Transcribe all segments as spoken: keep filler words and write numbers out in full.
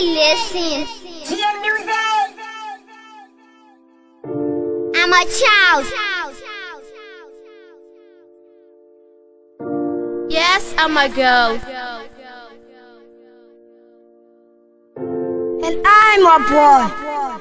listen. I'm a child. Yes, I'm a girl. And I'm a boy.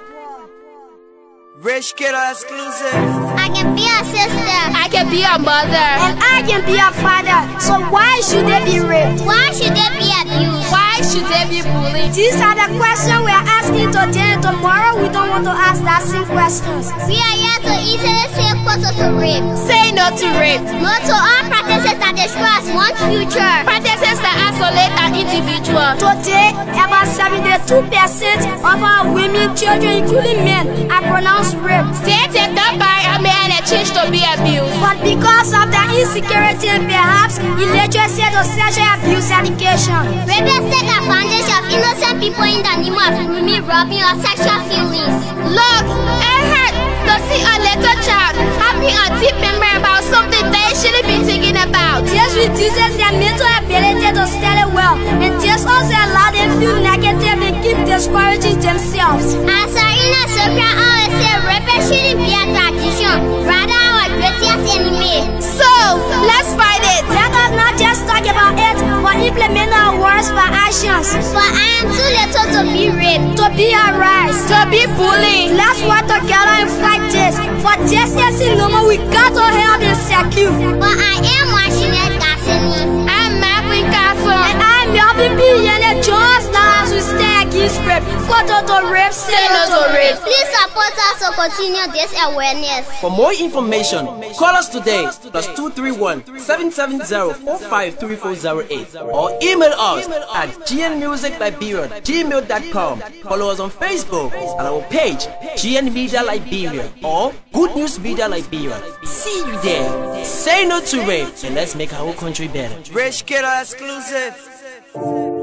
Rich Kiddo exclusive. I can be a sister. I can be a mother. And I can be a father. So why should they be raped? Why should they be abused? Why should they be bullied? These are the questions we are asking today, and tomorrow we don't want to ask that same questions. We are here to easily say closer to rape. Say no to rape. No to all practices that destroy one's future. Practices that isolate an individual. Today, about seventy-two percent of our women, children, including men, are pronounced rape. They take that by a man and change to be abused. But because of the insecurity and perhaps illiteracy to sexual abuse education, Rapists take advantage of innocent people in the name of grooming, robbing, or sexual feelings. Look, I hurt to see a little child having a deep memory about something they shouldn't be thinking about. this reduces their mental ability to study well, and this also allows them to feel negative and keep discouraging themselves. As Sarina Sopra always said, rapists shouldn't be a tradition, rather our greatest enemy. So, let's fight it. Let us not just talk about it, but implement our words by actions. For I am too little to be raped, to be harassed, to be bullied. Let's work together and fight this. For this is normal, we got to help and secure. But I am watching it, Cassini. I'm Marvin Castle. And I'm Melvin B. And just now as we stay against rape, photo to rape, say no to rape. Please support us to continue this awareness. For more information, call us today plus two three one, seven seven zero, four five three four zero eight or email us at g n music liberia at gmail dot com. Follow us on Facebook and our page G N Media Liberia or Good News Media Liberia. See you there. Say no to rape and let's make our country better. Rich Kiddo exclusive.